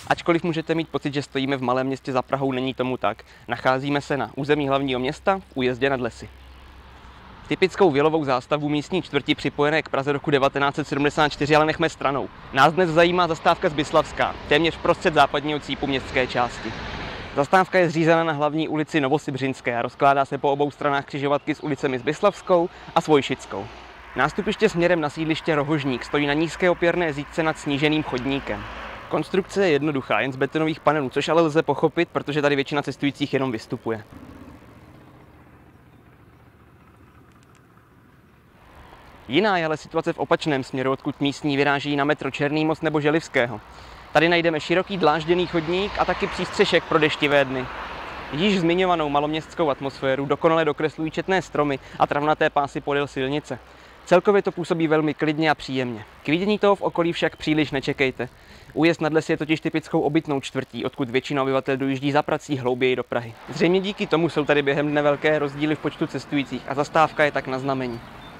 Ačkoliv můžete mít pocit, že stojíme v malém městě za Prahou, není tomu tak. Nacházíme se na území hlavního města v Újezdě nad Lesy. Typickou vilovou zástavbu místní čtvrti připojené k Praze roku 1974 ale nechme stranou. Nás dnes zajímá zastávka Zbyslavská, téměř vprostřed západního cípu městské části. Zastávka je zřízena na hlavní ulici Novosibřinské a rozkládá se po obou stranách křižovatky s ulicemi Zbyslavskou a Svojšickou. Nástupiště směrem na sídliště Rohožník stojí na nízké opěrné zídce nad sníženým chodníkem. Konstrukce je jednoduchá, jen z betonových panelů, což ale lze pochopit, protože tady většina cestujících jenom vystupuje. Jiná je ale situace v opačném směru, odkud místní vyráží na metro Černý most nebo Želivského. Tady najdeme široký dlážděný chodník a taky přístřešek pro deštivé dny. Již zmiňovanou maloměstskou atmosféru dokonale dokreslují četné stromy a travnaté pásy podél silnice. Celkově to působí velmi klidně a příjemně. K vidění toho v okolí však příliš nečekejte. Újezd nad Lesy je totiž typickou obytnou čtvrtí, odkud většina obyvatel dojíždí za prací hlouběji do Prahy. Zřejmě díky tomu jsou tady během dne velké rozdíly v počtu cestujících a zastávka je tak na znamení.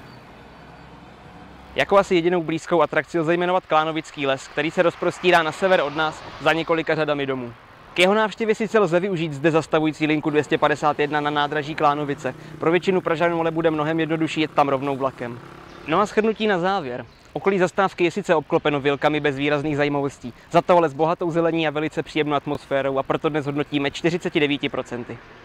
Jako asi jedinou blízkou atrakci lze jmenovat Klánovický les, který se rozprostírá na sever od nás za několika řadami domů. K jeho návštěvě sice lze využít zde zastavující linku 251 na nádraží Klánovice. Pro většinu Pražanů ale bude mnohem jednodušší jet tam rovnou vlakem. No a shrnutí na závěr. Okolí zastávky je sice obklopeno vilkami bez výrazných zajímavostí, za to ale s bohatou zelení a velice příjemnou atmosférou, a proto dnes hodnotíme 49%.